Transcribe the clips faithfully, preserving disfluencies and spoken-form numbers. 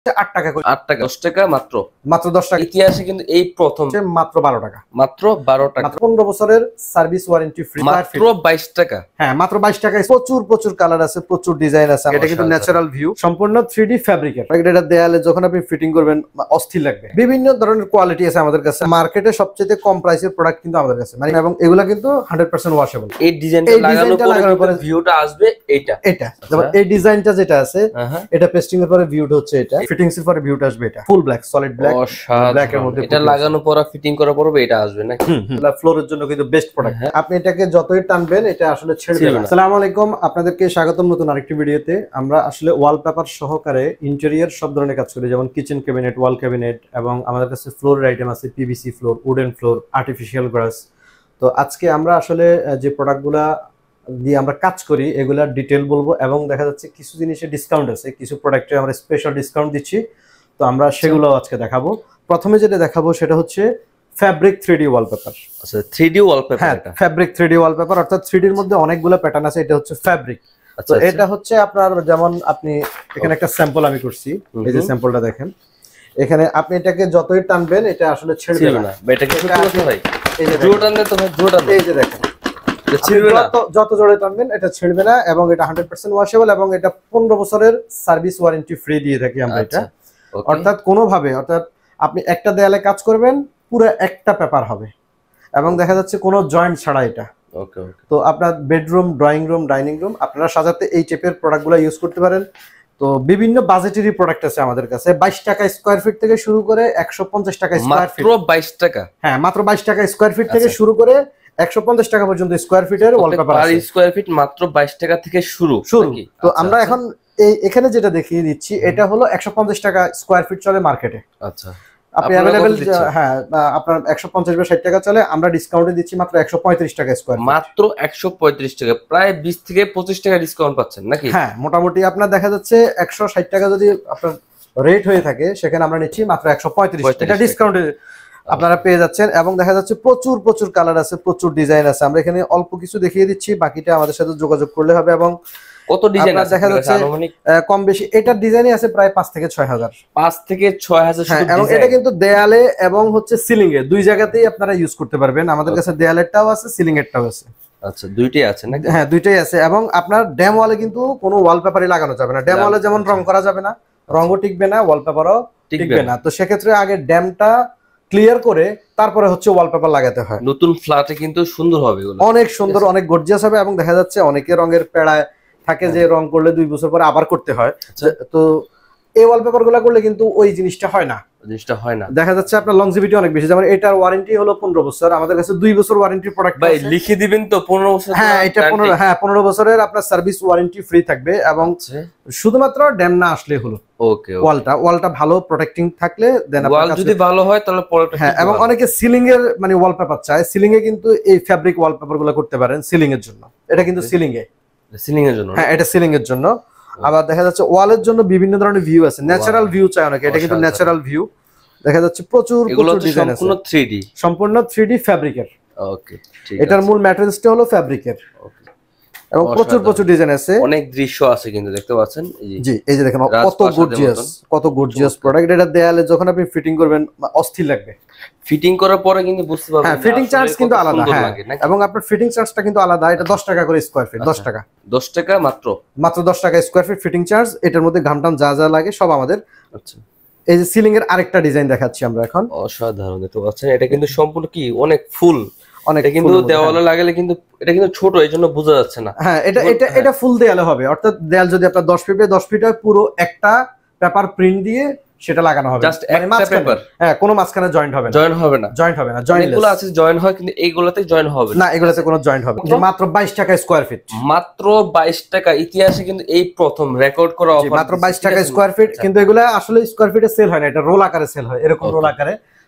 আট টাকা করে আট টাকা দশ টাকা মাত্র মাত্র দশ টাকা ইতিহাসে কিন্তু এই প্রথম মাত্র বারো টাকা মাত্র বারো টাকা মাত্র পনেরো বছরের সার্ভিস ওয়ারেন্টি ফ্রি মাত্র বাইশ টাকা হ্যাঁ মাত্র বাইশ টাকায় প্রচুর প্রচুর কালার আছে প্রচুর ডিজাইন আছে এটা কিন্তু ন্যাচারাল ভিউ সম্পূর্ণ থ্রি ডি ফ্যাব্রিকের এটা দেয়ালে যখন আপনি ফিটিং করবেন অস্থির লাগবে বিভিন্ন ধরনের কোয়ালিটি আছে আমাদের কাছে মার্কেটে সবচেয়ে কম প্রাইসের প্রোডাক্ট কিন্তু আমাদের কাছে মানে এবং এগুলা কিন্তু হান্ড্রেড পার্সেন্ট ওয়াশেবল এই ডিজাইনটা লাগানোর পরে ভিউটা আসবে এটা এটা যেমন এই ডিজাইনটা যেটা আছে এটা পেস্টিং এর পরে ভিউটা হচ্ছে এটা ফিটিংস এর পরে ভিউটা আসবে এটা full black solid black black এর মধ্যে এটা লাগানোর পর ফিটিং করার পর এটা আসবে নাকি এটা ফ্লোরের জন্য কিন্তু বেস্ট প্রোডাক্ট আপনি এটাকে যতই টানবেন এটা আসলে ছেড়ে দেবে না আসসালামু আলাইকুম আপনাদেরকে স্বাগতম নতুন আরেকটি ভিডিওতে আমরা আসলে ওয়ালপেপার সহকারে ইন্টেরিয়র সব ধরনের কাজ করি যেমন কিচেন ক্যাবিনেট ওয়াল ক্যাবিনেট এবং আমাদের কাছে ফ্লোরের আইটেম আছে PVC floor wooden floor artificial grass তো আজকে আমরা আসলে যে প্রোডাক্টগুলা দিয়ে আমরা কাজ করি এগুলা ডিটেল বলবো এবং দেখা যাচ্ছে কিছু জিনিসে ডিসকাউন্ট আছে কিছু প্রোডাক্টে আমরা স্পেশাল ডিসকাউন্ট দিচ্ছি তো আমরা সেগুলো আজকে দেখাবো প্রথমে যেটা দেখাবো সেটা হচ্ছে ফ্যাব্রিক থ্রি ডি ওয়ালপেপার আচ্ছা থ্রি ডি ওয়ালপেপার হ্যাঁ ফ্যাব্রিক থ্রি ডি ওয়ালপেপার অর্থাৎ থ্রি ডি এর মধ্যে অনেকগুলো প্যাটার্ন আছে এটা হচ্ছে ফ্যাব্রিক তো এটা হচ্ছে আপনার যেমন আপনি এখানে একটা স্যাম্পল আমি করছি এই যে স্যাম্পলটা দেখেন এখানে আপনি এটাকে যতই টানবেন এটা আসলে ছেড়ে দেবে না এটাকে ছোট ভাই এই যে জোড়া টানলে তো ভাই জোড়া টানলে এই যে দেখেন যত জোরে টানবেন এটা ছিড়বে না এবং এটা হান্ড্রেড পার্সেন্ট ওয়াশেবল এবং এটা পনেরো বছরের সার্ভিস ওয়ারেন্টি ফ্রি দিয়ে থাকি আমরা এটা অর্থাৎ কোনোভাবে অর্থাৎ আপনি একটা দেয়ালে কাজ করবেন পুরো একটা পেপার হবে এবং দেখা যাচ্ছে কোনো জয়েন্ট ছাড়া এটা ওকে ওকে তো আপনার bedroom drawing room dining room আপনারা সাজাতে এই টাইপের প্রোডাক্টগুলো ইউজ করতে পারেন তো বিভিন্ন বাজেটেরই প্রোডাক্ট আছে আমাদের কাছে বাইশ টাকা স্কয়ার ফিট থেকে শুরু করে একশো পঞ্চাশ টাকা স্কয়ার ফিট মাত্র বাইশ টাকা হ্যাঁ মাত্র বাইশ টাকা স্কয়ার ফিট থেকে শুরু করে একশো পঞ্চাশ টাকা পর্যন্ত স্কয়ার ফিটের ওয়ালপেপার আছে পার স্কয়ার ফিট মাত্র বাইশ টাকা থেকে শুরু শুরু তো আমরা এখন এই এখানে যেটা দেখিয়ে দিচ্ছি এটা হলো একশো পঞ্চাশ টাকা স্কয়ার ফিট চলে মার্কেটে আচ্ছা আপনি अवेलेबल হ্যাঁ আপনার একশো পঞ্চাশ বা ষাট টাকা চলে আমরা ডিসকাউন্টে দিচ্ছি মাত্র একশো পঁয়ত্রিশ টাকা স্কয়ার মাত্র একশো পঁয়ত্রিশ টাকা প্রায় বিশ থেকে পঁচিশ টাকা ডিসকাউন্ট পাচ্ছেন নাকি হ্যাঁ মোটামুটি আপনার দেখা যাচ্ছে একশো ষাট টাকা যদি আপনার রেট হয়ে থাকে সেখানে আমরা নিচ্ছি মাত্র একশো পঁয়ত্রিশ এটা ডিসকাউন্টে আপনারা পেয়ে যাচ্ছেন এবং দেখা যাচ্ছে প্রচুর প্রচুর কালার আছে প্রচুর ডিজাইন আছে আমরা এখানে অল্প কিছু দেখিয়ে দিচ্ছি বাকিটা আমাদের সাথে যোগাযোগ করলে হবে এবং কত ডিজাইন আছে দেখা যাচ্ছে কম বেশি এটার ডিজাইনই আছে প্রায় পাঁচ থেকে ছয় হাজার পাঁচ থেকে ছয় হাজার শুধু এবং এটা কিন্তু দেয়ালে এবং হচ্ছে সিলিং এ দুই জায়গাতেই আপনারা ইউজ করতে পারবেন আমাদের কাছে দেয়ালেরটাও আছে সিলিং এরটাও আছে আচ্ছা দুইটাই আছে নাকি হ্যাঁ দুইটাই আছে এবং আপনার ড্যাম ওয়ালে কিন্তু কোনো ওয়ালপেপারই লাগানো যাবে না ড্যাম ওয়ালে যেমন রং করা যাবে না রংও টিকবে না ওয়ালপেপারও টিকবে না তো সেক্ষেত্রে আগে ড্যামটা ক্লিয়ার করে তারপরে হচ্ছে ওয়ালপেপার লাগাতে হয় নতুন ফ্ল্যাটে কিন্তু সুন্দর হবে এগুলো অনেক সুন্দর অনেক গর্জিয়াস হবে এবং দেখা যাচ্ছে অনেকে রঙের পেড়ায় থাকে যে রং করলে দুই বছর পরে আবার করতে হয় তো এই ওয়ালপেপার গুলা করলে কিন্তু ওই জিনিসটা হয় না জিনিসটা হয় না দেখা যাচ্ছে আপনার লংজিভিটি অনেক বেশি যেমন এটার ওয়ারেন্টি হলো পনেরো বছর আমাদের কাছে দুই বছর ওয়ারেন্টি প্রোডাক্ট ভাই লিখে দিবেন তো পনেরো বছর হ্যাঁ এটা পনেরো হ্যাঁ পনেরো বছরের আপনার সার্ভিস ওয়ারেন্টি ফ্রি থাকবে এবং শুধুমাত্র ড্যাম না আসলে হলো ওকে ওয়ালটা ওয়ালটা ভালো প্রোটেক্টিং থাকলে দেন ওয়াল যদি ভালো হয় তাহলে পরেরটা হ্যাঁ এবং অনেকে সিলিং এর মানে ওয়ালপেপার চায় সিলিং এ কিন্তু এই ফ্যাব্রিক ওয়ালপেপার গুলো করতে পারেন সিলিং এর জন্য এটা কিন্তু সিলিং এ সিলিং এর জন্য হ্যাঁ এটা সিলিং এর জন্য আবার দেখা যাচ্ছে ওয়ালের জন্য বিভিন্ন ধরনের ভিউ আছে ন্যাচারাল ভিউ চাই অনেকে এটা কিন্তু ন্যাচারাল ভিউ দেখা যাচ্ছে প্রচুর প্রচুর ডিজাইন আছে সম্পূর্ণ থ্রি ডি সম্পূর্ণ থ্রি ডি ফ্যাব্রিকের ওকে ঠিক আছে এটার মূল ম্যাটেরিয়ালসটা হলো ফ্যাব্রিকের ওকে এবং প্রচুর প্রচুর ডিজাইন আছে অনেক দৃশ্য আছে কিন্তু দেখতে পাচ্ছেন জি এই যে দেখেন কত গর্জিয়াস কত গর্জিয়াস প্রোডাক্ট এটা দেয়ালে যখন আপনি ফিটিং করবেন অস্থির লাগবে ফিটিং করার পরে কিন্তু বুঝতে পারবেন হ্যাঁ ফিটিং চার্জ কিন্তু আলাদা হ্যাঁ এবং আপনার ফিটিং চার্জটা কিন্তু আলাদা এটা দশ টাকা করে স্কয়ার ফিট দশ টাকা দশ টাকা মাত্র মাত্র দশ টাকা স্কয়ার ফিট ফিটিং চার্জ এটার মধ্যে ঘামটাম যা যা লাগে সব আমাদের আচ্ছা এই যে সিলিং এর আরেকটা ডিজাইন দেখাচ্ছি আমরা এখন অসাধারণ দেখতে পাচ্ছেন এটা কিন্তু সম্পূর্ণ কি অনেক ফুল অনেক কিন্তু দেওয়ালে লাগালে কিন্তু এটা কিন্তু ছোট এইজন্য বোঝা যাচ্ছে না হ্যাঁ এটা এটা এটা ফুল দেয়ালে হবে অর্থাৎ দেয়াল যদি আপনার দশ ফিট দশ ফিট হয় পুরো একটা পেপার প্রিন্ট দিয়ে সেটা লাগানো হবে জাস্ট একটা পেপার হ্যাঁ কোনো মাঝখানে জয়েন্ট হবে না জয়েন্ট হবে না জয়েন্ট হবে না জয়েন্ট এগুলো আছে জয়েন্ট হয় কিন্তু এইগুলোতে জয়েন্ট হবে না এগুলোতে কোনো জয়েন্ট হবে না মাত্র বাইশ টাকা স্কয়ার ফিট মাত্র বাইশ টাকা ইতিহাসে কিন্তু এই প্রথম রেকর্ড করা অফার মাত্র বাইশ টাকা স্কয়ার ফিট কিন্তু এগুলা আসলে স্কয়ার ফিটে সেল হয় না এটা রোল আকারে সেল হয় এরকম রোল আকারে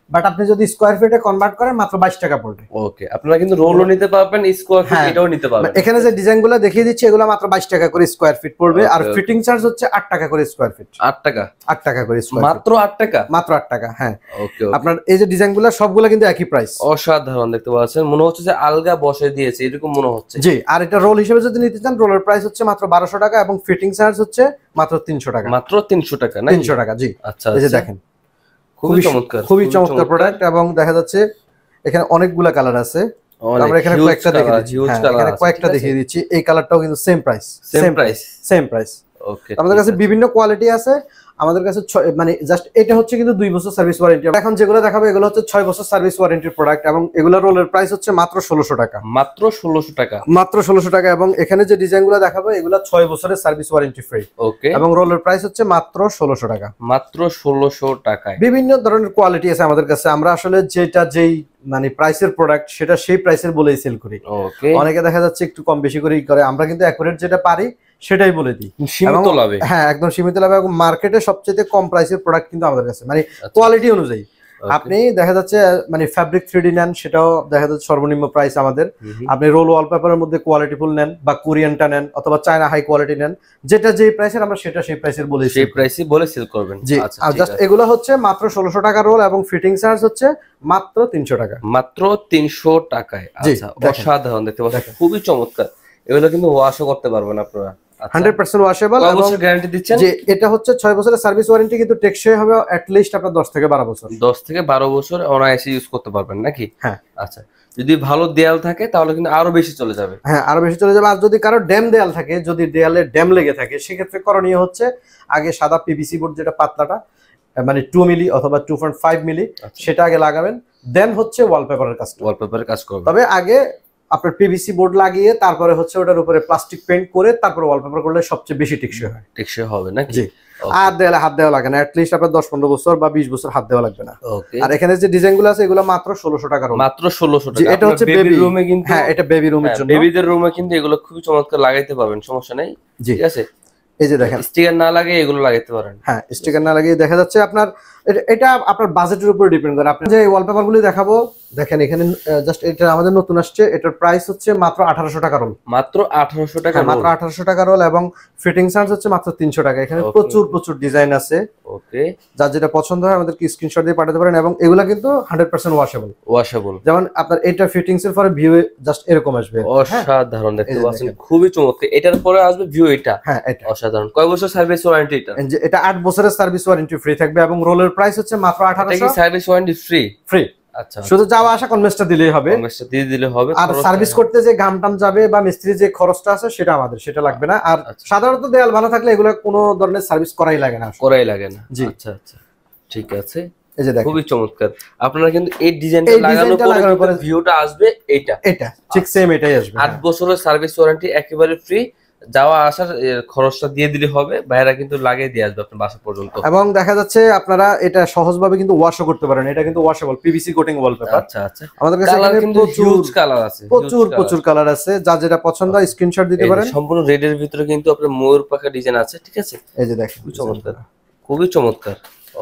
বাট আপনি যদি স্কয়ার ফিটে কনভার্ট করেন মাত্র বাইশ টাকা পড়বে। ওকে, আপনারা কিন্তু রোলও নিতে পারবেন, স্কয়ার ফিট এটাও নিতে পারবেন। এখানে যে ডিজাইনগুলো দেখিয়ে দিচ্ছি এগুলো মাত্র বাইশ টাকা করে স্কয়ার ফিট পড়বে, আর ফিটিং চার্জ হচ্ছে আট টাকা করে স্কয়ার ফিট। আট টাকা আট টাকা করে স্কয়ার মাত্র আট টাকা মাত্র আট টাকা। হ্যাঁ ওকে, আপনার এই যে ডিজাইনগুলো সবগুলো কিন্তু একই প্রাইস। অসাধারণ দেখতে পাচ্ছেন, মনে হচ্ছে যে আলগা বসে দিয়েছে এরকম মনে হচ্ছে। জি, আর এটা রোল হিসেবে যদি নিতে চান রোলের প্রাইস হচ্ছে মাত্র বারোশো টাকা এবং ফিটিং চার্জ হচ্ছে মাত্র তিনশো টাকা। মাত্র তিনশো টাকা না? তিনশো টাকা জি। আচ্ছা, এই যে দেখেন খুবই চমৎকার, খুবই চমৎকার প্রোডাক্ট, এবং দেখা যাচ্ছে এখানে অনেকগুলা কালার আছে। আমরা এখানে কয়েকটা দেখিয়ে দিচ্ছি, এখানে কয়েকটা দেখিয়ে দিচ্ছি। এই কালারটাও কিন্তু same price, same price, same price. Okay, আমাদের কাছে বিভিন্ন কোয়ালিটি আছে। আমাদের কাছে মানে জাস্ট এটা হচ্ছে কিন্তু দুই বছর সার্ভিস ওয়ারেন্টি। এখন যেগুলো দেখাবো এগুলো হচ্ছে ছয় বছর সার্ভিস ওয়ারেন্টির প্রোডাক্ট, এবং এগুলো রোলের প্রাইস হচ্ছে মাত্র ষোলোশো টাকা। মাত্র ষোলোশো টাকা, মাত্র ষোলোশো টাকা। এবং এখানে যে ডিজাইনগুলো দেখাবো এগুলো ছয় বছরের সার্ভিস ওয়ারেন্টি ফ্রি। ওকে, এবং রোলের প্রাইস হচ্ছে মাত্র ষোলোশো টাকা। মাত্র ষোলোশো টাকায় বিভিন্ন ধরনের কোয়ালিটি আছে আমাদের কাছে। আমরা আসলে যেটা যেই মানে প্রাইসের প্রোডাক্ট সেটা সেই প্রাইসের বলেই সেল করি। ওকে, অনেকে দেখা যাচ্ছে একটু কম বেশি করেই করে, আমরা কিন্তু অ্যাকুরেট যেটা পারি সেটাই বলে দিই, সীমিত লাভে। হ্যাঁ একদম সীমিত লাভে, এবং মার্কেটে সবচেয়ে কম প্রাইসের প্রোডাক্ট কিন্তু আমাদের কাছে, মানে কোয়ালিটি অনুযায়ী। আপনি দেখা যাচ্ছে মানে ফ্যাব্রিক থ্রি ডি নেন সেটাও দেখা যাচ্ছে সর্বনিম্ন প্রাইস আমাদের। আপনি রোল ওয়ালপেপারের মধ্যে কোয়ালিটিফুল নেন বা কোরিয়ানটা নেন অথবা চায়না হাই কোয়ালিটি নেন, যেটা যেই প্রাইসের আমরা সেটা সেই প্রাইসের বলে সেই প্রাইসই বলে সেল করবেন। জি, আর জাস্ট এগুলো হচ্ছে মাত্র ষোলোশো টাকা রোল, এবং ফিটিং চার্জ হচ্ছে মাত্র তিনশো টাকা। মাত্র তিনশো টাকায়। আচ্ছা, অসাধারণ দেখতে পাচ্ছেন, খুবই চমৎকার। এগুলো কিন্তু ওয়াশও করতে পারবেন আপনারা, হান্ড্রেড পার্সেন্ট ওয়াশেবল, এবং গ্যারান্টি দিচ্ছেন যে এটা হচ্ছে ছয় বছরের সার্ভিস ওয়ারেন্টি, কিন্তু টেকসই হবে অ্যাট লিস্ট আপনার দশ থেকে বারো বছর। দশ থেকে বারো বছর অনায়াসে ইউজ করতে পারবেন নাকি? হ্যাঁ। আচ্ছা, যদি ভালো দেয়াল থাকে তাহলে কিন্তু আরো বেশি চলে যাবে। হ্যাঁ আরো বেশি চলে যাবে। আর যদি কারো ড্যাম দেয়াল থাকে, যদি দেয়ালে ড্যাম লেগে থাকে, সেক্ষেত্রে করণীয় হচ্ছে আগে সাদা পিভিসি বোর্ড যেটা পাতলাটা মানে টু মিলি অথবা টু পয়েন্ট ফাইভ মিলি সেটা আগে লাগাবেন, দেন হচ্ছে ওয়ালপেপারের কাজ ওয়ালপেপারের কাজ করবে। তবে আগে আপনার পিভিসি বোর্ড লাগিয়ে তারপরে হচ্ছে ওটার উপরে প্লাস্টিক পেইন্ট করে তারপরে ওয়ালপেপার করলে সবচেয়ে বেশি টেকসই হয়। টেকসই হবে নাকি? জি। আর দেয়ালে হাত দেওয়া লাগে না, অ্যাট লিস্ট আপনার দশ পনেরো বছর বা বিশ বছর হাত দেওয়া লাগবে না। ওকে, আর এখানে যে ডিজাইনগুলো আছে এগুলো মাত্র ষোলোশো টাকা। মাত্র ষোলোশো টাকা। এটা হচ্ছে বেবি রুমে কিন্তু, হ্যাঁ এটা বেবি রুমের জন্য, বেবিদের রুমে কিন্তু এগুলো খুবই চমৎকার লাগাইতে পারবেন, সমস্যা নাই। ঠিক আছে, এই যে দেখেন স্টিকার না লাগে এগুলো লাগাইতে পারেন। হ্যাঁ স্টিকার না লাগিয়ে দেখা যাচ্ছে আপনার এটা আপনার বাজেটের উপর ডিপেন্ড করে। আপনি যে ওয়ালপেপার গুলি দেখাবো দেখেন এখানে জাস্ট এটা আমাদের নতুন আসছে, এটার প্রাইস হচ্ছে মাত্র আঠারোশো টাকা রোল। মাত্র আঠারোশো টাকা, মাত্র আঠারোশো টাকা রোল, এবং ফিটিং চার্জ হচ্ছে মাত্র তিনশো টাকা। এখানে প্রচুর প্রচুর ডিজাইন আছে। ওকে, যার যেটা পছন্দ হয় আমাদেরকে স্ক্রিনশট দিয়ে পাঠাতে পারেন, এবং এগুলা কিন্তু হান্ড্রেড পার্সেন্ট ওয়াশেবল। ওয়াশেবল, যেমন আপনার এটা ফিটিংস এর পরে ভিউ জাস্ট এরকম আসবে, অসাধারণ দেখতে পাচ্ছেন, খুবই চমৎকার। এটার পরে আসবে ভিউ, এটা হ্যাঁ এটা অসাধারণ। কয় বছর সার্ভিস ওয়ারেন্টি? এটা এটা আট বছরের সার্ভিস ওয়ারেন্টি ফ্রি থাকবে, এবং রোলের প্রাইস হচ্ছে মাত্র আঠারোশো। Service warranty free? ফ্রি। আচ্ছা, শুধু যাওয়া আসা কনভেন্সটা দিলেই হবে, কনভেন্সটা দিয়ে দিলে হবে। আর সার্ভিস করতে যে গাম টাম যাবে বা মিস্ত্রি যে খরচটা আছে সেটা আমাদের, সেটা লাগবে না। আর সাধারণত দেয়াল ভালো থাকলে এগুলো কোনো ধরনের সার্ভিস করাই লাগে না, করাই লাগে না। জি আচ্ছা আচ্ছা, ঠিক আছে। এই যে দেখেন খুবই চমৎকার। আপনারা কিন্তু এই ডিজাইনটা লাগানোর পরে ভিউটা আসবে এটা, এটা ঠিক সেম এটাই আসবে। আট বছরের সার্ভিস ওয়ারেন্টি একেবারে ফ্রি, যাওয়া আসার খরচটা দিয়ে দিলে হবে, বাইরে কিন্তু লাগিয়ে দিয়ে আসবে আপনার বাসা পর্যন্ত। এবং দেখা যাচ্ছে আপনারা এটা সহজভাবে কিন্তু ওয়াশও করতে পারেন, এটা কিন্তু ওয়াশেবল পিভিসি কোটিং ওয়ালপেপার। আচ্ছা আচ্ছা, আমাদের কাছে কালার কিন্তু হিউজ কালার আছে, প্রচুর প্রচুর কালার আছে, যা যেটা পছন্দ হয় স্ক্রিনশট দিতে পারেন। সম্পূর্ণ রেড এর ভিতরে কিন্তু আপনার ময়ূর পাখা ডিজাইন আছে, ঠিক আছে। এই যে দেখেন খুবই চমৎকার, খুবই চমৎকার।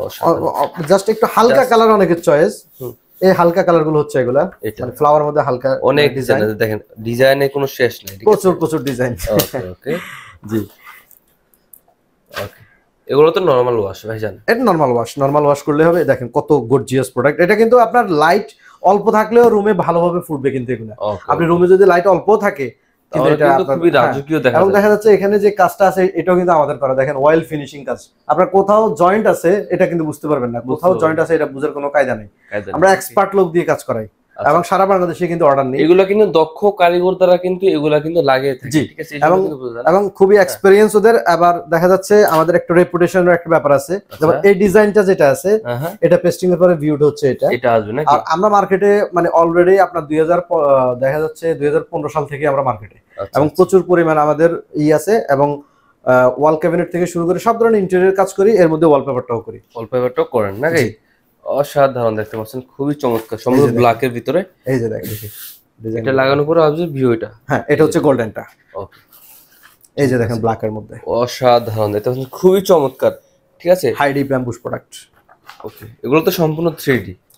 জাস্ট একটু হালকা কালার অনেকের চয়েস, এই হালকা কালার গুলো হচ্ছে এগুলা, মানে ফ্লাওয়ার মধ্যে হালকা অনেক ডিজাইন আছে। দেখেন ডিজাইনে কোনো শেষ নাই, প্রচুর প্রচুর ডিজাইন। ওকে ওকে, জি ওকে। এগুলো তো নরমাল ওয়াশ ভাইজান, এটা নরমাল ওয়াশ, নরমাল ওয়াশ করলে হবে। দেখেন কত গর্জিয়াস প্রোডাক্ট। এটা কিন্তু আপনার লাইট অল্প থাকলেও রুমে ভালোভাবে ফুটবে, কিন্তু এগুলো আপনি রুমে যদি লাইট অল্প থাকে এবং দেখা যাচ্ছে এখানে যে কাজটা আছে এটাও কিন্তু আমাদের করা। দেখেন অয়েল ফিনিশিং কাজ, আপনার কোথাও জয়েন্ট আছে এটা কিন্তু বুঝতে পারবেন না, কোথাও জয়েন্ট আছে এটা বুঝার কোনো কায়দা নেই। আমরা এক্সপার্ট লোক দিয়ে কাজ করাই, এবং সারা বাংলাদেশে কিন্তু অর্ডার নেই। এগুলো কিন্তু দক্ষ কারিগর দ্বারা কিন্তু এগুলা কিন্তু লাগিয়ে থাকে, ঠিক আছে। এবং এবং খুবই এক্সপেরিয়েন্স ওদের। আবার দেখা যাচ্ছে আমাদের একটা রেপুটেশনের একটা ব্যাপার আছে, যেমন এই ডিজাইনটা যেটা আছে এটা পেস্টিং এর পরে ভিউড হচ্ছে এটা, এটা আসবে না। আর আমরা মার্কেটে মানে অলরেডি আপনার দুই হাজার দেখা যাচ্ছে দুই হাজার পনেরো সাল থেকে আমরা মার্কেটে, এবং প্রচুর পরিমাণ আমাদের ই আছে, এবং ওয়াল ক্যাবিনেট থেকে শুরু করে সব ধরনের ইন্টেরিয়র কাজ করি, এর মধ্যে ওয়ালপেপারটাও করি। ওয়ালপেপারটাও করেন নাকি? অসাধারণ দেখতে পাচ্ছেন, খুবই চমৎকার, সম্পূর্ণ ব্ল্যাকের ভিতরে। এই যে দেখেন এটা লাগানোর পরে আসবে ভিউ, এটা হ্যাঁ এটা হচ্ছে গোল্ডেনটা। ওকে, এই যে দেখেন ব্ল্যাকের মধ্যে অসাধারণ দেখতে পাচ্ছেন, খুবই চমৎকার, ঠিক আছে। High D bamboos product. Okay, এগুলো তো সম্পূর্ণ থ্রি ডি।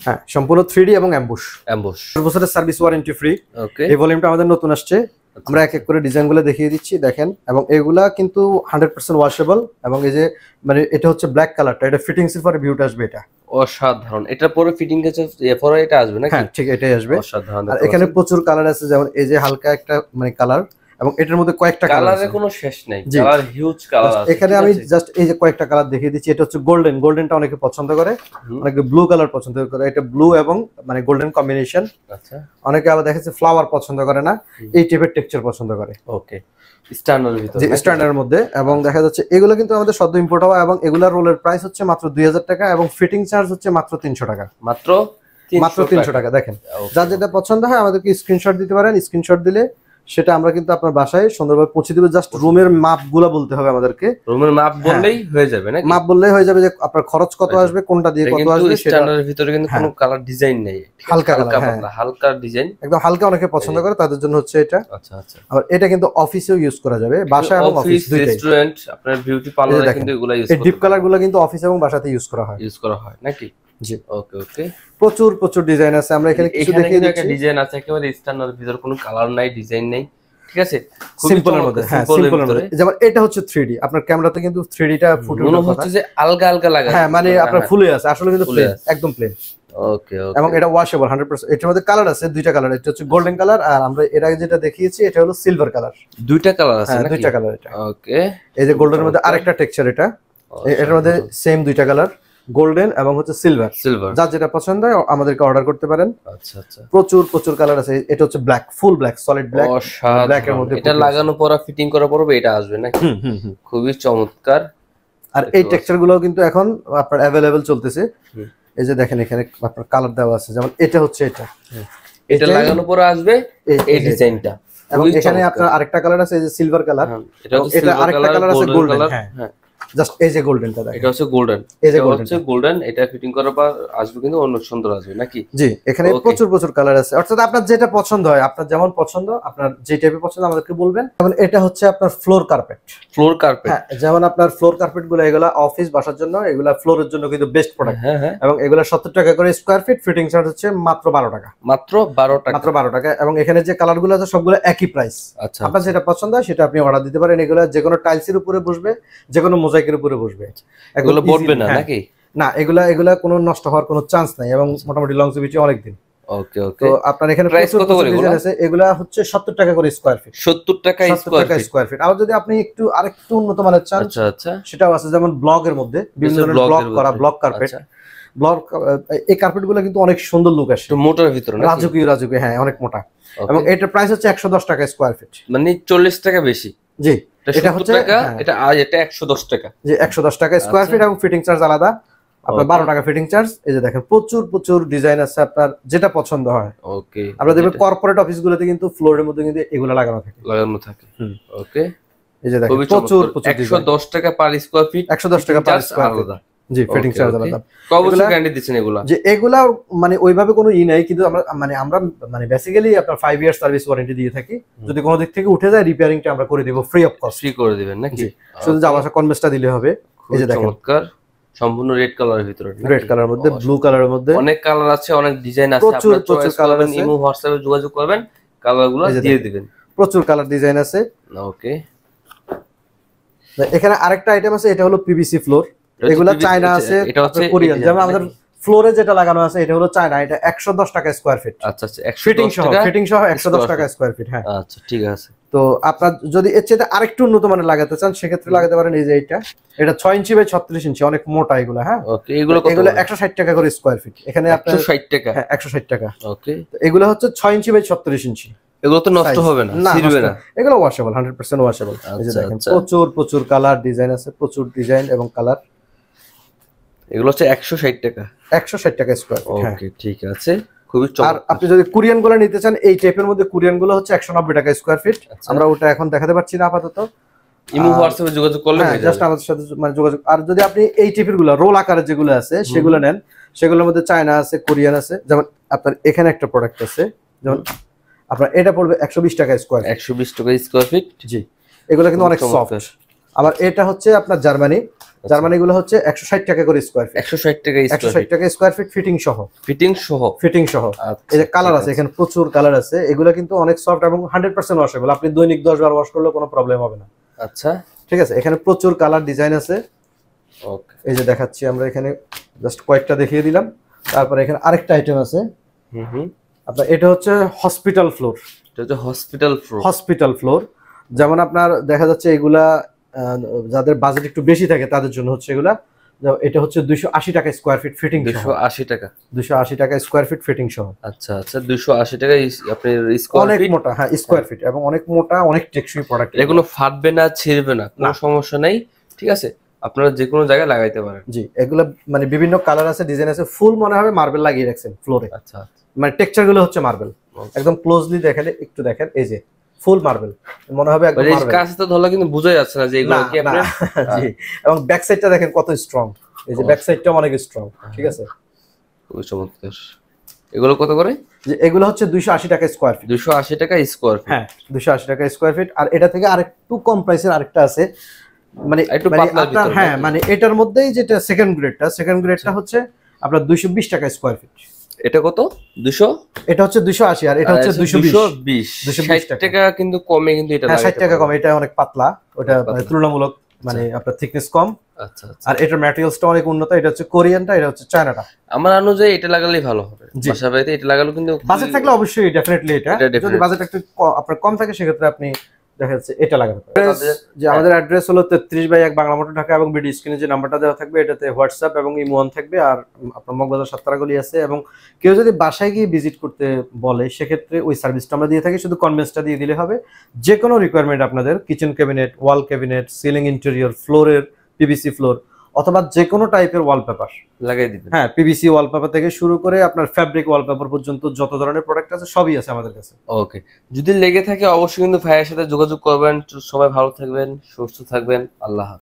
হ্যাঁ সম্পূর্ণ থ্রি ডি এবং অ্যাম্বুশ অ্যাম্বুশ চার বছরের সার্ভিস ওয়ারেন্টি ফ্রি। ওকে এই ভলিউমটা আমাদের নতুন আসছে, আমরা এক এক করে ডিজাইনগুলো দেখিয়ে দিচ্ছি দেখেন। এবং এগুলা কিন্তু হান্ড্রেড পার্সেন্ট ওয়াশেবল এবং এই যে মানে এটা হচ্ছে ব্ল্যাক কালারটা, এটা ফিটিংস এর পরে ভিউটা আসবে, এটা অসাধারণ। এটা পরে ফিটিং এর পরে এটা আসবে নাকি? হ্যাঁ ঠিক এটাই আসবে। অসাধারণ। আর এখানে প্রচুর কালার আছে, যেমন এই যে হালকা একটা মানে কালার, এবং এটার মধ্যে কয়েকটা কালার আছে, কালারের কোনো শেষ নাই, কালার হিউজ কালার আছে। এখানে আমি জাস্ট এই যে কয়েকটা কালার দেখিয়ে দিচ্ছি। এটা হচ্ছে গোল্ডেন, গোল্ডেনটা অনেকে পছন্দ করে, অনেকে ব্লু কালার পছন্দ করে, এটা ব্লু এবং মানে গোল্ডেন কম্বিনেশন। আচ্ছা অনেকে আবার দেখেছে ফ্লাওয়ার পছন্দ করে না, এই টাইপের টেক্সচার পছন্দ করে। ওকে স্ট্যান্ডার্ডের ভিতরে, যে স্ট্যান্ডার্ডের মধ্যে। এবং দেখা যাচ্ছে এগুলো কিন্তু আমাদের সদ্য ইম্পোর্ট হওয়া, এবং এগুলার রোলের প্রাইস হচ্ছে মাত্র দুই হাজার টাকা এবং ফিটিং চার্জ হচ্ছে মাত্র তিনশো টাকা। মাত্র মাত্র তিনশো টাকা। দেখেন যার যেটা পছন্দ হয় আমাদেরকে স্ক্রিনশট দিতে পারেন, স্ক্রিনশট দিলে সেটা আমরা কিন্তু আপনার বাসায় সুন্দরভাবে পৌঁছে দেব। জাস্ট রুমের মাপগুলো বলতে হবে আমাদেরকে, রুমের মাপ বললেই হয়ে যাবে নাকি? মাপ বললেই হয়ে যাবে যে আপনার খরচ কত আসবে, কোনটা দিয়ে কত আসবে। স্ট্যান্ডার্ডের ভিতরে কিন্তু কোনো কালার ডিজাইন নেই, হালকা হালকা পাতলা হালকা ডিজাইন, একদম হালকা, অনেকে পছন্দ করে তাদের জন্য হচ্ছে এটা। আচ্ছা আচ্ছা। আর এটা কিন্তু অফিসেও ইউজ করা যাবে, বাসা এবং অফিস দুইটাই। রেস্টুরেন্ট, আপনার বিউটি পার্লারে কিন্তু এগুলা ইউজ করা হয়। এই ডিপ কালারগুলো কিন্তু অফিস এবং বাসাতে ইউজ করা হয়, ইউজ করা হয় নাকি? জি ওকে ওকে। প্রচুর প্রচুর ডিজাইন আছে, আমরা এখানে কিছু দেখিয়ে দিচ্ছি। ডিজাইন আছে একেবারে স্ট্যান্ডার্ডের ভিতর, কোনো কালার নাই, ডিজাইন নাই, ঠিক আছে? সিম্পলের মধ্যে। হ্যাঁ সিম্পলের মধ্যে। যেমন এটা হচ্ছে থ্রি ডি, আপনার ক্যামেরাতে কিন্তু থ্রি ডি টা ফুটে মনে হচ্ছে যে আলগা আলগা লাগে। হ্যাঁ মানে আপনার ফুলে আছে, আসলে কিন্তু প্লেন, একদম প্লেন। ওকে ওকে। এবং এটা ওয়াশেবল হান্ড্রেড পার্সেন্ট। এটার মধ্যে কালার আছে দুইটা কালার, এটা হচ্ছে গোল্ডেন কালার আর আমরা এর আগে যেটা দেখিয়েছি এটা হলো সিলভার কালার। দুইটা কালার আছে নাকি? দুইটা কালার এটা। ওকে। এই যে গোল্ডেনের মধ্যে আরেকটা টেক্সচার, এটা এটার মধ্যে সেম দুইটা কালার, গোল্ডেন এবং হচ্ছে সিলভার। সিলভার যার যেটা পছন্দ হয় আমাদেরকে অর্ডার করতে পারেন। আচ্ছা আচ্ছা। প্রচুর প্রচুর কালার আছে। এটা হচ্ছে black, full black, solid black, black এর মধ্যে এটা লাগানো পরে ফিটিং করা পড়বে, এটা আসবে নাকি? খুবই চমৎকার। আর এই টেক্সচার গুলো কিন্তু এখন আপনার अवेलेबल চলতেছে। এই যে দেখেন এখানে আপনার কালার দেওয়া আছে, যেমন এটা হচ্ছে এটা এটা লাগানো পরে আসবে এই ডিজাইনটা। এবং এখানে আপনার আরেকটা কালার আছে, এই যে সিলভার কালার, এটা হচ্ছে সিলভার কালার, আরেকটা কালার আছে গোল্ডেন। হ্যাঁ জাস্ট এই যে গোল্ডেনটা দেখেন, এটা হচ্ছে গোল্ডেন, এই যে হচ্ছে গোল্ডেন। এটা ফিটিং করার পর আসবে কিন্তু অন্য সুন্দর আসবে নাকি? জি এখানে প্রচুর প্রচুর কালার আছে, অর্থাৎ আপনার যেটা পছন্দ হয়, আপনার যেমন পছন্দ, আপনার যে টাইপের পছন্দ আমাদেরকে বলবেন। যেমন এটা হচ্ছে আপনার ফ্লোর কার্পেট, ফ্লোর কার্পেট। হ্যাঁ যেমন আপনার ফ্লোর কার্পেট গুলো এগুলা অফিস বাসার জন্য, এগুলা ফ্লোরের জন্য কিন্তু বেস্ট প্রোডাক্ট। হ্যাঁ হ্যাঁ। এবং এগুলা সত্তর টাকা করে স্কয়ার ফিট, ফিটিং চার্জ হচ্ছে মাত্র বারো টাকা। মাত্র বারো টাকা, মাত্র বারো টাকা। এবং এখানে যে কালার গুলো আছে সবগুলো একই প্রাইস। আচ্ছা আপনার যেটা পছন্দ হয় সেটা আপনি অর্ডার দিতে পারেন। এগুলা যে কোনো টাইলসের উপরে বসবে, যে কোনো মোজাইকের উপরে বসবে, এগুলো বলবে না নাকি? না এগুলা এগুলা কোনো নষ্ট হওয়ার কোনো চান্স নাই এবং মোটামুটি লংজিভিটি অনেক দিন। ওকে ওকে। তো আপনার এখানে প্রাইস কত করে ডিজাইন আছে, এগুলা হচ্ছে সত্তর টাকা করে স্কয়ার ফিট। সত্তর টাকা স্কয়ার ফিট। আর যদি আপনি একটু আরেকটু উন্নত মানের চান, আচ্ছা আচ্ছা, সেটাও আছে। যেমন ব্লগের মধ্যে বিভিন্ন ধরনের ব্লক করা, ব্লক কার্পেট, ব্লক এই কার্পেটগুলো কিন্তু অনেক সুন্দর লুক আসে, মোটার ভিতরে রাজুকি রাজুকি, হ্যাঁ অনেক মোটা। এবং এটার প্রাইস হচ্ছে একশো দশ টাকা স্কয়ার ফিট, মানে চল্লিশ টাকা বেশি। জি এটা হচ্ছে এটা আজ এটা একশো দশ টাকা, জি একশো দশ টাকা স্কয়ার ফিট এবং ফিটিং চার্জ আলাদা আপনার বারো টাকা ফিটিং চার্জ। এই যে দেখেন প্রচুর প্রচুর ডিজাইন আছে, আপনার যেটা পছন্দ হয়। ওকে। আমরা দেখবেন কর্পোরেট অফিসগুলোতে কিন্তু ফ্লোরের মধ্যে কিন্তু এগুলো লাগানো থাকে, লাগানো থাকে। ওকে। এই যে দেখেন প্রচুর প্রচুর একশো দশ টাকা পার স্কয়ার ফিট, একশো দশ টাকা পার স্কয়ার ফিট। জি ফিটিং চার্জ আলাদা। কত বছর গ্যারান্টি দিচ্ছেন এগুলা? যে এগুলা মানে ওইভাবে কোনো ই নাই, কিন্তু আমরা মানে আমরা মানে বেসিক্যালি আপনার ফাইভ ইয়ার সার্ভিস ওয়ারেন্টি দিয়ে থাকি। যদি কোনো দিক থেকে উঠে যায় রিপেয়ারিংটা আমরা করে দেব ফ্রি অফ কস্ট। ফ্রি করে দিবেন নাকি? শুধু যা বাসা কনভেন্সটা দিলে হবে। এই যে দেখেন চমৎকার, সম্পূর্ণ রেড কালারের ভিতরে, রেড কালারের মধ্যে, ব্লু কালারের মধ্যে অনেক কালার আছে, অনেক ডিজাইন আছে। প্রচুর প্রচুর কালার আছে। ইমো হোয়াটসঅ্যাপে যোগাযোগ করবেন, কালারগুলো দিয়ে দিবেন। প্রচুর কালার ডিজাইন আছে। ওকে। এখানে আরেকটা আইটেম আছে, এটা হলো পিভিসি ফ্লোর। এগুলা চায়না আছে, এটা হচ্ছে কোরিয়ান। যেমন আমাদের ফ্লোরে যেটা লাগানো আছে এটা হলো চায়না, এটা একশো দশ টাকা স্কয়ার ফিট। আচ্ছা আচ্ছা, ফিটিং সহ, ফিটিং সহ একশো দশ টাকা স্কয়ার ফিট। হ্যাঁ আচ্ছা ঠিক আছে। তো আপনার যদি এর চেয়ে আরেকটু উন্নত মানের লাগাতে চান সেক্ষেত্রে লাগাতে পারেন। এই যে এটা এটা ছয় ইঞ্চি বাই ছত্রিশ ইঞ্চি, অনেক মোটা এগুলো। হ্যাঁ ওকে। এগুলো কত? এগুলো একশো ষাট টাকা করে স্কয়ার ফিট। এখানে আপনার একশো ষাট টাকা। হ্যাঁ একশো ষাট টাকা। ওকে। তো এগুলো হচ্ছে ছয় ইঞ্চি বাই ছত্রিশ ইঞ্চি। এগুলো তো নষ্ট হবে না, ছিড়বে না? এগুলো ওয়াশেবল, হান্ড্রেড পার্সেন্ট ওয়াশেবল। এই যে দেখেন প্রচুর প্রচুর কালার ডিজাইন আছে, প্রচুর ডিজাইন এবং কালার। এগুলো হচ্ছে একশো ষাট টাকা, একশো ষাট টাকা স্কয়ার ফিট। ওকে ঠিক আছে, খুবই চমৎকার। আর আপনি যদি কোরিয়ান গুলো নিতে চান, এই টাইপের মধ্যে কোরিয়ান গুলো হচ্ছে একশো নব্বই টাকা স্কয়ার ফিট। আমরা ওটা এখন দেখাতে পারছি না আপাতত। ইমো হোয়াটসঅ্যাপে যোগাযোগ করলে হয়ে যাবে, জাস্ট আমাদের সাথে মানে যোগাযোগ। আর যদি আপনি এই টাইপের গুলো রোল আকারের যেগুলো আছে সেগুলো নেন, সেগুলোর মধ্যে চায়না আছে, কোরিয়ান আছে। যেমন আপনার এখানে একটা প্রোডাক্ট আছে, যেমন আপনার এটা পড়বে একশো বিশ টাকা স্কয়ার, একশো বিশ টাকা স্কয়ার ফিট। জি এগুলো কিন্তু অনেক সফট, আবার এটা হচ্ছে আপনার জার্মানি, জার্মানি গুলো হচ্ছে একশো ষাট টাকা করে স্কয়ার ফিট, একশো ষাট টাকা একশো ষাট টাকা স্কয়ার ফিট ফিটিং সহ, ফিটিং সহ ফিটিং সহ। এই যে কালার আছে এখানে প্রচুর কালার আছে, এগুলো কিন্তু অনেক সফট এবং হান্ড্রেড পার্সেন্ট ওয়াশেবল, আপনি দৈনিক দশ বার ওয়াশ করলেও কোনো প্রবলেম হবে না। আচ্ছা ঠিক আছে, এখানে প্রচুর কালার ডিজাইন আছে। ওকে, এই যে দেখাচ্ছি আমরা এখানে জাস্ট কয়েকটা দেখিয়ে দিলাম। তারপরে এখানে আরেকটা আইটেম আছে, হুম হুম, আপনার এটা হচ্ছে হসপিটাল ফ্লোর, এটা হচ্ছে হসপিটাল ফ্লোর, হসপিটাল ফ্লোর। যেমন আপনার দেখা যাচ্ছে এগুলা যাদের বাজেট একটু বেশি থাকে তাদের জন্য হচ্ছে এগুলা, এটা হচ্ছে দুইশো আশি টাকা স্কয়ার ফিট ফিটিং, দুইশো আশি টাকা, দুইশো আশি টাকা স্কয়ার ফিট ফিটিং সহ। আচ্ছা আচ্ছা, দুইশো আশি টাকা আপনার স্কয়ার অনেক ফিট, মোটা, হ্যাঁ স্কয়ার ফিট, এবং অনেক মোটা, অনেক টেকসই প্রোডাক্ট, এগুলো ফাটবে না, ছিঁড়বে না, কোনো সমস্যা নাই। ঠিক আছে, আপনারা যে কোনো জায়গায় লাগাইতে পারেন। জি, এগুলো মানে বিভিন্ন কালার আছে, ডিজাইন আছে, ফুল মনে হবে মার্বেল লাগিয়ে রাখছেন ফ্লোরে। আচ্ছা, মানে টেক্সচার গুলো হচ্ছে মার্বেল, একদম ক্লোজলি দেখেন, একটু দেখেন, এই যে ফুল মার্বেল মনে হবে একদম মার্বেল। কাছে তো ধরলে কিন্তু বোঝা যাচ্ছে না যে এগুলো কি আপনার। জি, এবং ব্যাক সাইডটা দেখেন কত স্ট্রং, এই যে ব্যাক সাইডটা অনেক স্ট্রং। ঠিক আছে, খুবই চমৎকার। এগুলো কত করে? যে এগুলো হচ্ছে দুইশো আশি টাকা স্কয়ার ফিট, দুইশো আশি টাকা স্কয়ার ফিট, হ্যাঁ দুইশো আশি টাকা স্কয়ার ফিট। আর এটা থেকে আরেকটু কম প্রাইসের আরেকটা আছে, মানে একটু পাতলা ভিতর, হ্যাঁ মানে এটার মধ্যেই যেটা সেকেন্ড গ্রেডটা, সেকেন্ড গ্রেডটা হচ্ছে আপনার দুইশো বিশ টাকা স্কয়ার ফিট। এটা কত? দুইশো, এটা হচ্ছে দুইশো আশি, আর এটা হচ্ছে দুইশো বিশ, ষাট টাকা কিন্তু কমে, কিন্তু এটা ষাট টাকা কম, এটা অনেক পাতলা, ওটা তুলনামূলক মানে আপনার থিকনেস কম। আচ্ছা আচ্ছা, আর এটার ম্যাটেরিয়ালসটা অনেক উন্নত, এটা হচ্ছে কোরিয়ানটা, এটা হচ্ছে চায়নাটা। আমার অনুযায়ী এটা লাগালেই ভালো হবে, বাসা বাড়িতে এটা লাগালো, কিন্তু বাজেট থাকলে অবশ্যই ডেফিনেটলি এটা, যদি বাজেট একটু আপনার কম থাকে সেক্ষেত্রে আপনি দেখা যাচ্ছে এটা লাগাতে পারেন। যে আমাদের অ্যাড্রেস হলো তেত্রিশ বাই এক বাংলামোটর ঢাকা, এবং ভিডিও স্ক্রিনে যে নাম্বারটা দেওয়া থাকবে এটাতে হোয়াটসঅ্যাপ এবং ইমো অন থাকবে। আর আপনার মগবাজার সাত্তারা গলি আছে, এবং কেউ যদি বাসায় গিয়ে ভিজিট করতে বলে সেক্ষেত্রে ওই সার্ভিসটা আমরা দিয়ে থাকি, শুধু কনভেন্সটা দিয়ে দিলে হবে। যে কোনো রিকোয়ারমেন্ট আপনাদের, kitchen cabinet, wall cabinet, ceiling interior, ফ্লোরের পিভিসি ফ্লোর, অথবা যে কোনো টাইপের ওয়ালপেপার লাগাই দিবেন। হ্যাঁ, পিভিসি ওয়ালপেপার থেকে শুরু করে আপনার ফ্যাব্রিক ওয়ালপেপার পর্যন্ত যত ধরনের প্রোডাক্ট আছে সবই আছে আমাদের কাছে। ওকে, যদি লেগে থাকে অবশ্যই কিন্তু ভাইয়ের সাথে যোগাযোগ করবেন। সবাই ভালো থাকবেন, সুস্থ থাকবেন, আল্লাহ হাফেজ।